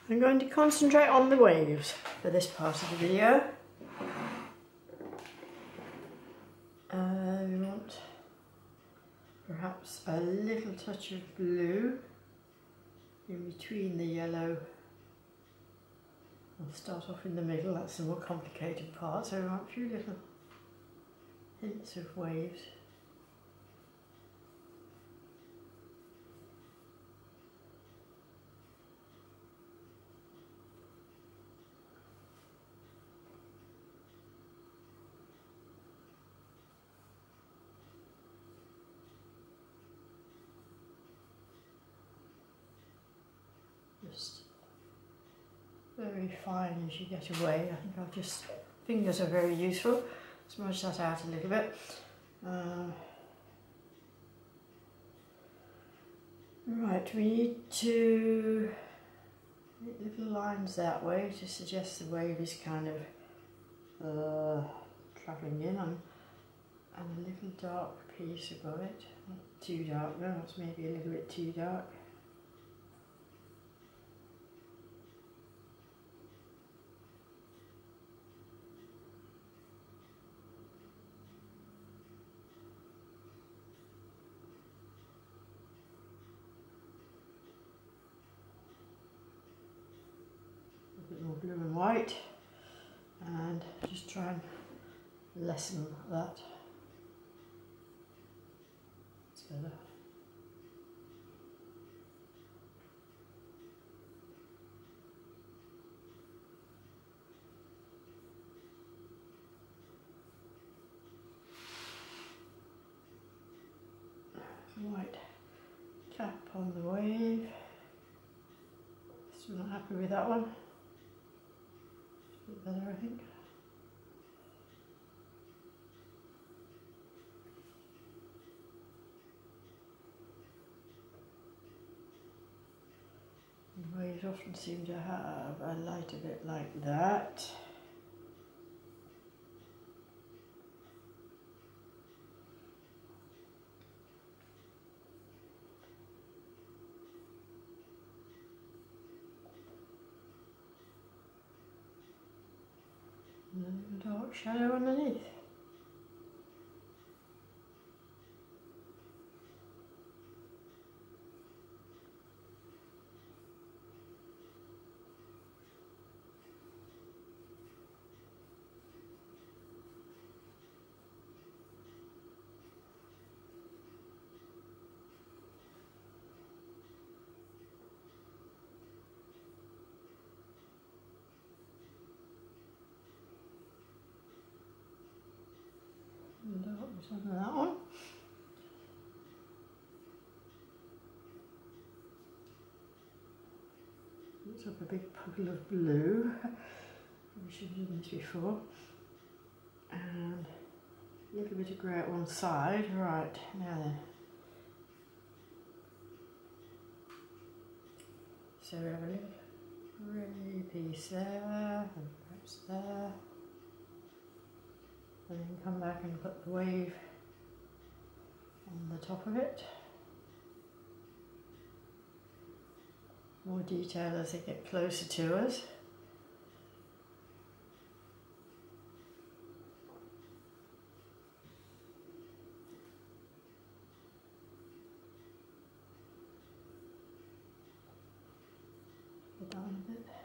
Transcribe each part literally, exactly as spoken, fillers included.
I'm going to concentrate on the waves for this part of the video. Uh, we want perhaps a little touch of blue in between the yellow. I'll start off in the middle, that's the more complicated part, so we want a few little hints of waves. Just very fine as you get away. I think I'll just, fingers are very useful. Smudge that out a little bit. Uh, right, we need to make little lines that way to suggest the wave is kind of uh, travelling in, and, and a little dark piece above it. Not too dark, no, it's maybe a little bit too dark. More blue and white, and just try and lessen that. It's better. White cap on the wave. Still not happy with that one. A bit better, I think. And waves often seem to have a light a bit like that. And a dark shadow underneath. Darkness on that one. Looks like a big puddle of blue. We should have done this before. And a little bit of grey at one side. Right, now then. So we have a little grey piece there, and perhaps there. And then come back and put the wave on the top of it. More detail as they get closer to us. Go down a bit.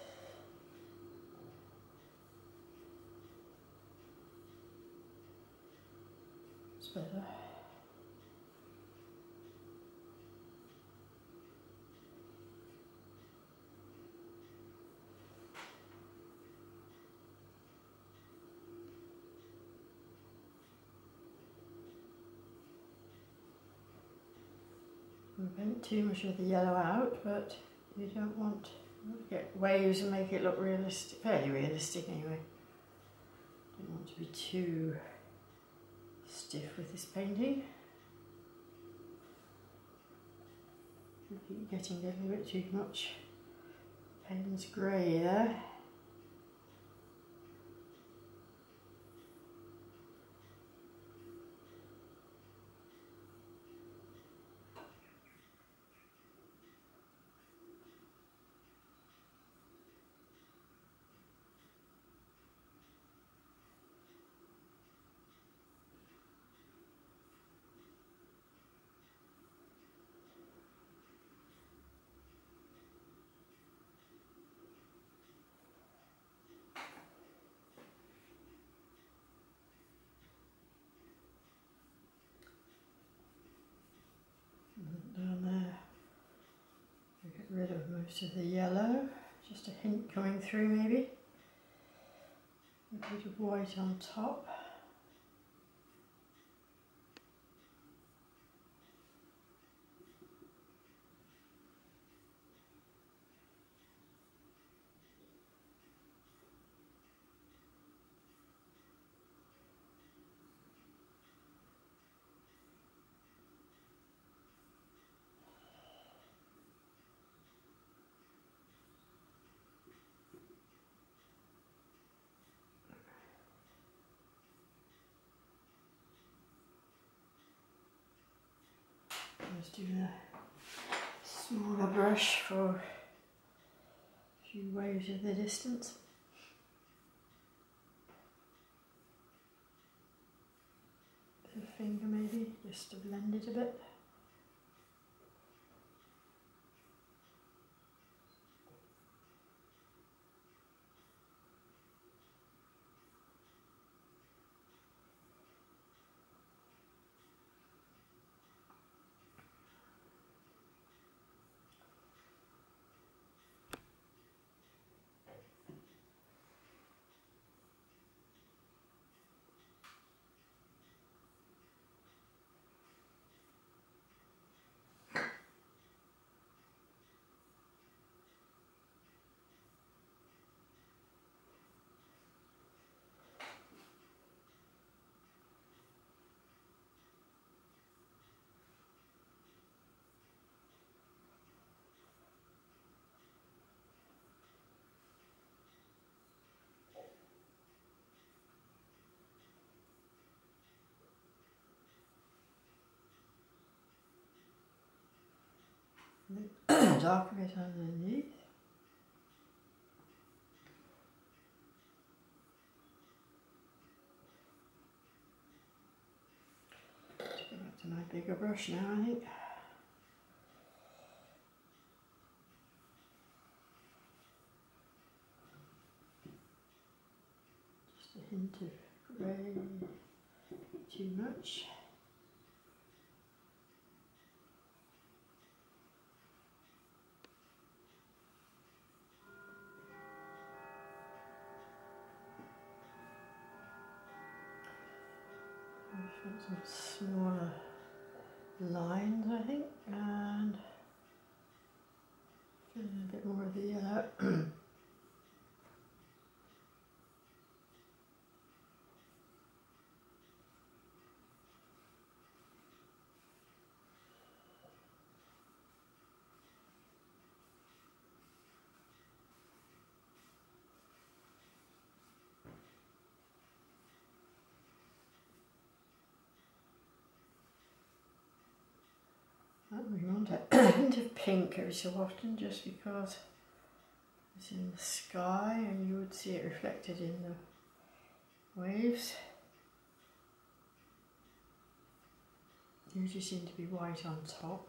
Better. We paint too much of the yellow out, but you don't want to get waves and make it look realistic, fairly realistic anyway. Don't want to be too stiff with this painting. Keep getting a little bit too much Payne's grey there. rid of most of the yellow, just a hint coming through maybe. A bit of white on top. Just do a smaller brush for a few waves of the distance. Bit of finger maybe, just to blend it a bit. Darker bit underneath. Let's go back to my bigger brush now, I think. Just a hint of grey, too much. Some smaller lines, I think, and fill in a bit more of the yellow. We want a hint of pink every so often, just because it's in the sky and you would see it reflected in the waves. Usually seem to be white on top.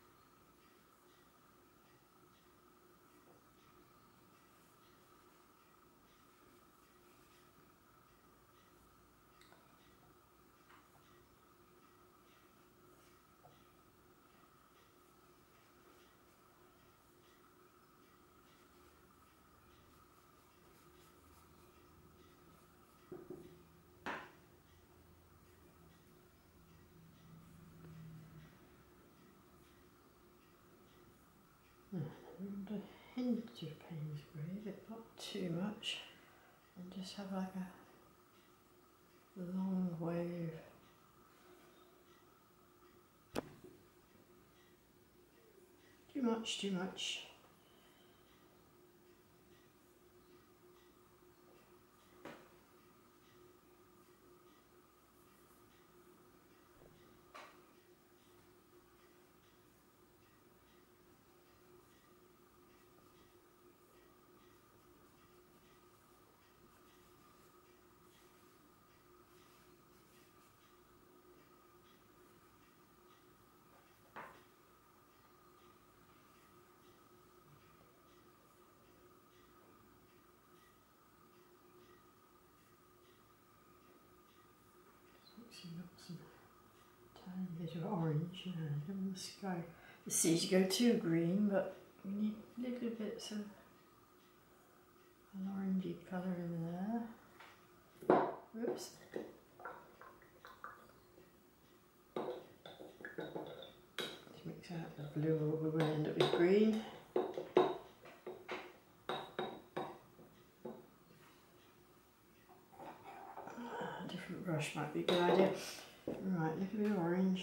And a hint of Payne's grey, but not too much, and just have like a long wave. Too much, too much. You've got some tiny bit of orange, you know, in the sky. The seas go too green, but We need little bits of an orangey colour in there. Whoops. Let's mix out the blue or we will end up with green. A different brush might be a good idea. Right, a little bit of orange,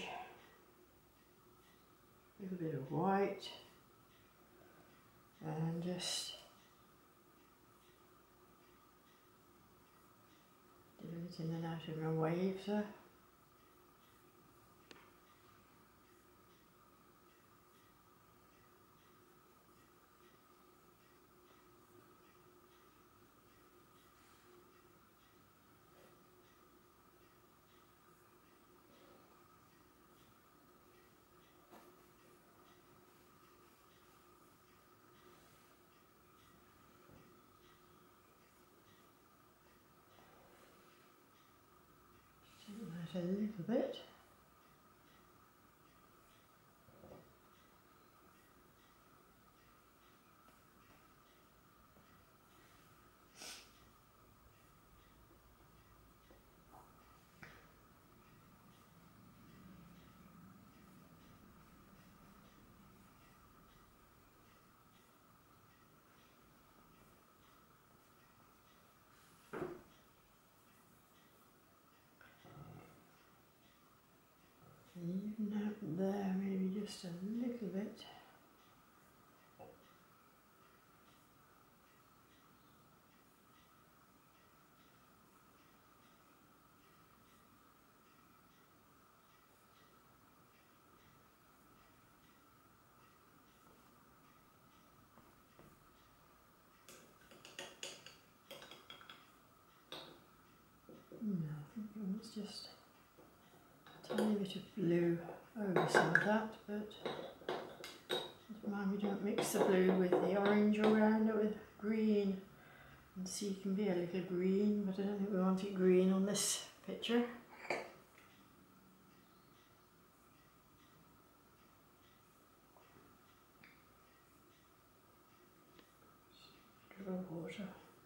a little bit of white, and just dip it in and out in my waves there. A little bit. Even out there, maybe just a little bit. No, I think it was just a tiny bit of blue over some of that, but don't mind we don't mix the blue with the orange or round it with green. And see, it can be a little green, but I don't think we want it green on this picture. Drop of water.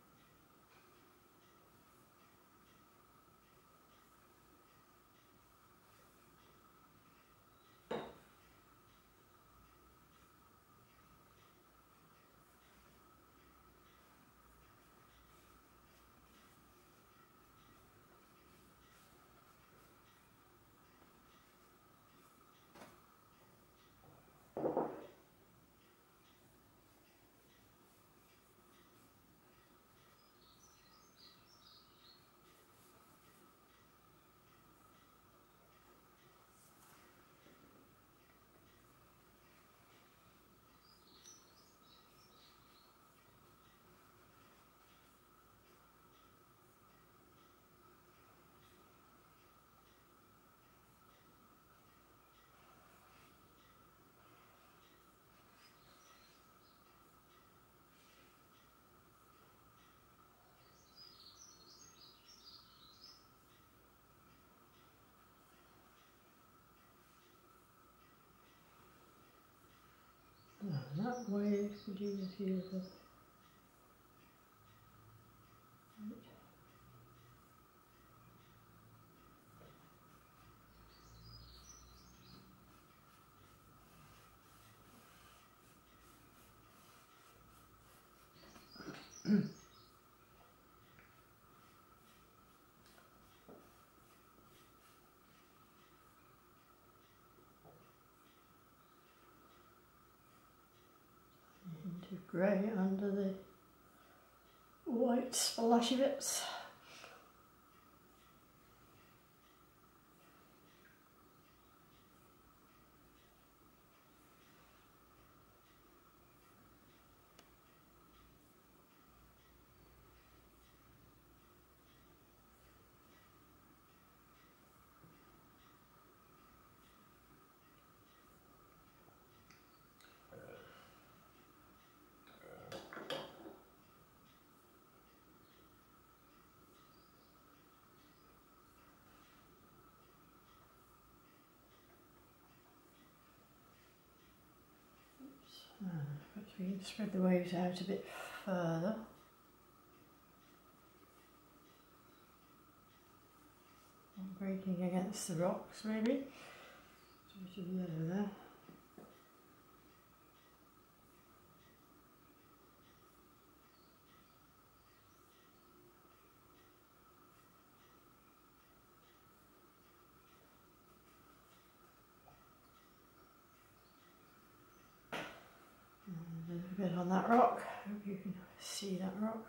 No, that way could you feel the right. Into grey under the white splashy bits. So you can spread the waves out a bit further. And breaking against the rocks maybe. So a bit of yellow there. And a little bit on that rock. Hope you can see that rock.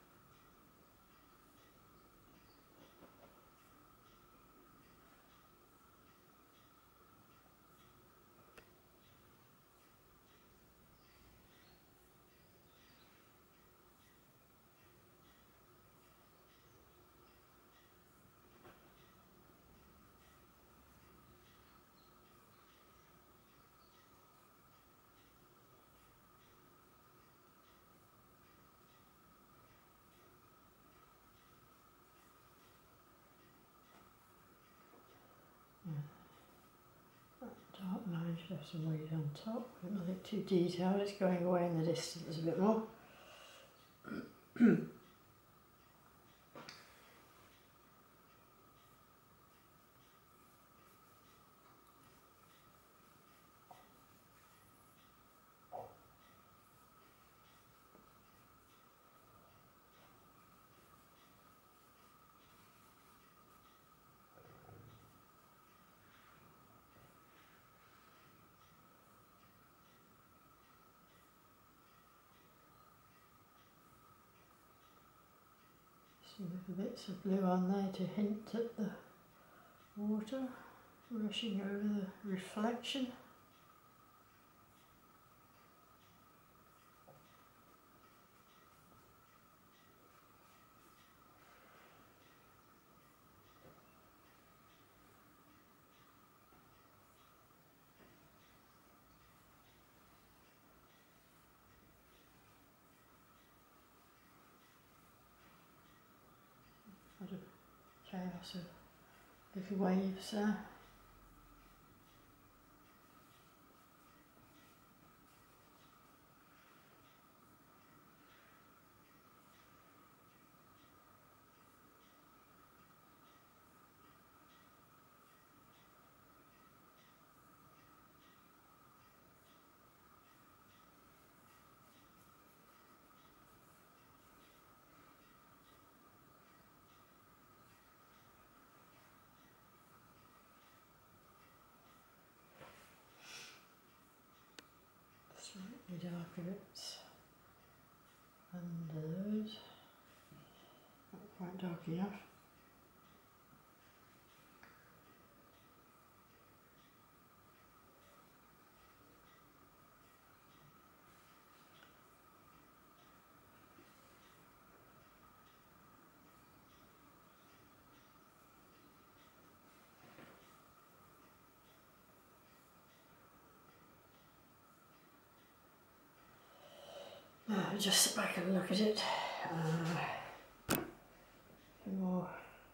Dark line should have some weight on top, but nothing too detailed, it's going away in the distance a bit more. Some little bits of blue on there to hint at the water rushing over the reflection. What a chaos of little waves there. Slightly darker bits under those, not quite dark enough. Uh, just sit back and look at it. Uh, some more.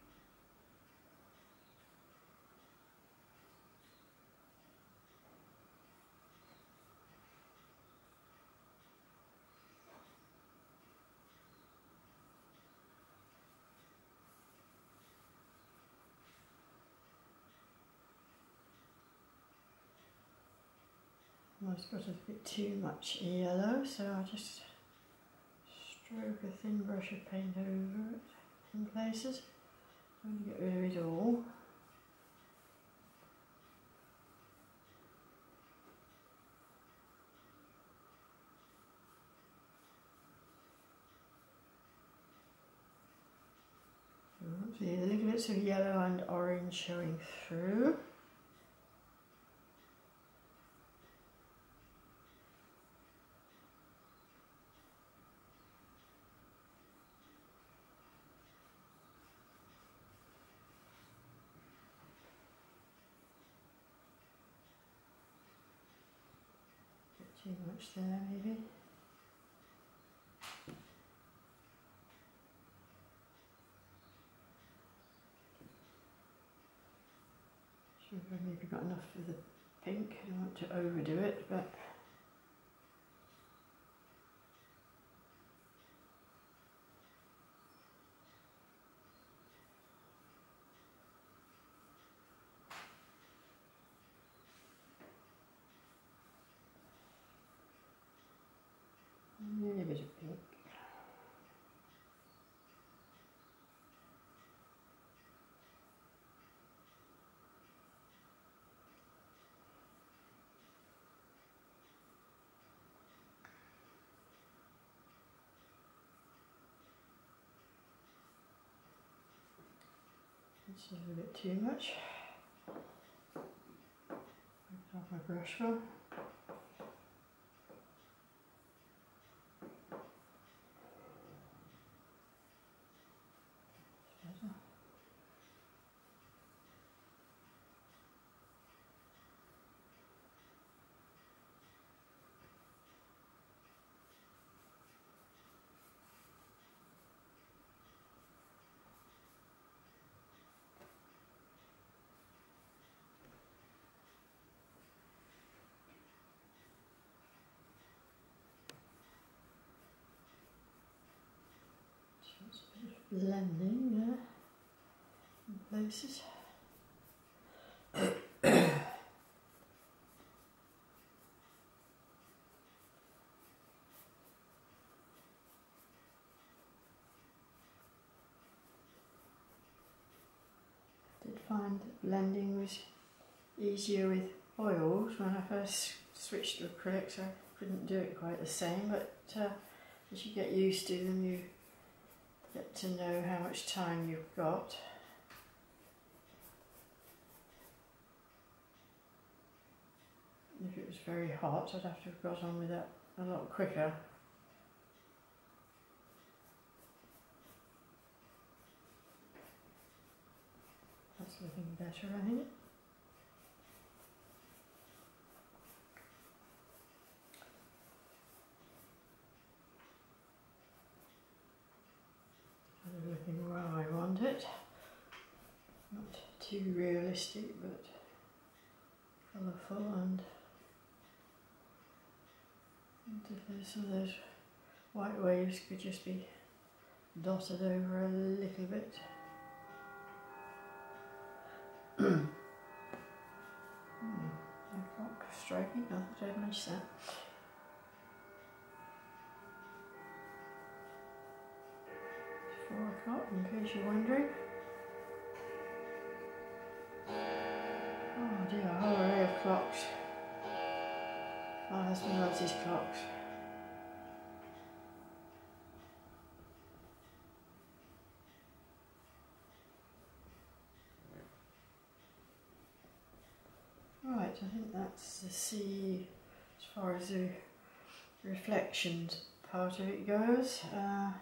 I've got a bit too much yellow, so I'll just stroke a thin brush of paint over it in places. I'm going to get rid of it all. See the little bits of yellow and orange showing through. Too much there, maybe. Sure, I've maybe got enough of the pink. I don't want to overdo it, but of pink. It's a little bit too much. Take off my brush one. Blending there in places. I did find that blending was easier with oils when I first switched to acrylics. I couldn't do it quite the same, but uh, as you get used to them, you get to know how much time you've got. If it was very hot, I'd have to have got on with that a lot quicker. That's looking better, I think. Kind of looking where I want it. Not too realistic, but colourful, and, and if there's some of those white waves could just be dotted over a little bit. Hmm, the clock striking, I thought I'd missed that. It's four o'clock, in case you're wondering. Oh dear, a whole array of clocks. My husband loves his clocks. Right, I think that's the sea as far as the reflections part of it goes. Uh,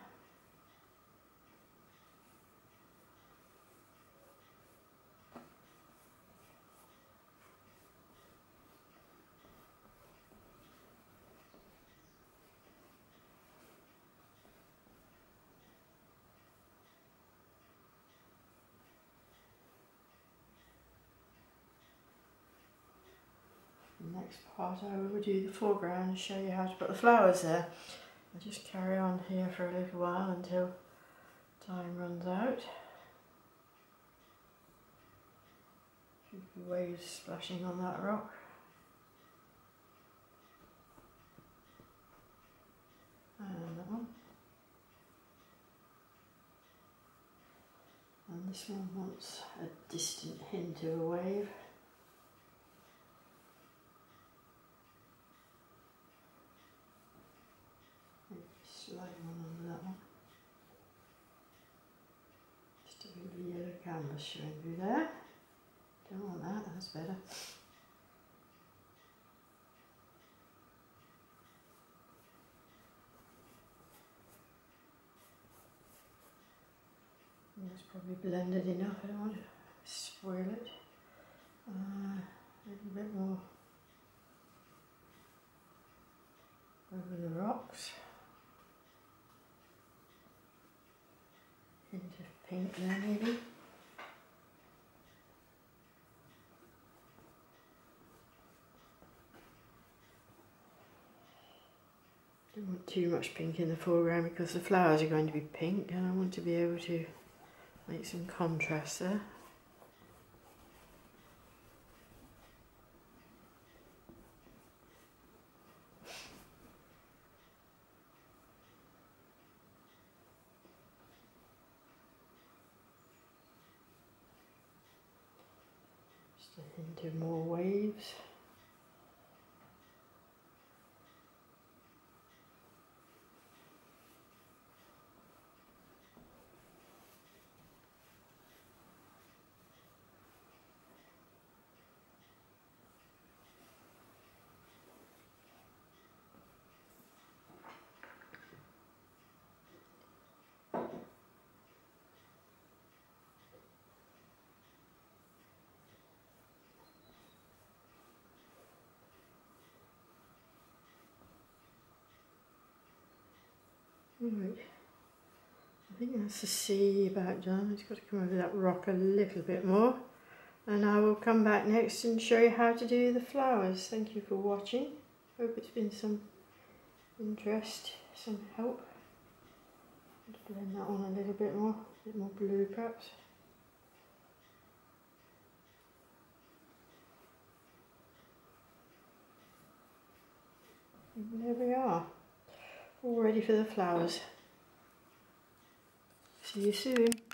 the next part I will do the foreground and show you how to put the flowers there. I'll just carry on here for a little while until time runs out. Should be waves splashing on that rock. And that one. And this one wants a distant hint of a wave. Slide one under that one. Just a little yellow canvas showing through there. Don't want that, that's better. That's probably blended enough, I don't want to spoil it. Uh, a little bit more over the rocks. Hint of pink there maybe. Don't want too much pink in the foreground because the flowers are going to be pink, and I want to be able to make some contrast there. So into more waves. Right, I think that's the sea about done. It's got to come over that rock a little bit more, and I will come back next and show you how to do the flowers. Thank you for watching. Hope it's been some interest, some help. Let's blend that on a little bit more, a bit more blue perhaps. And there we are, all ready for the flowers. See you soon.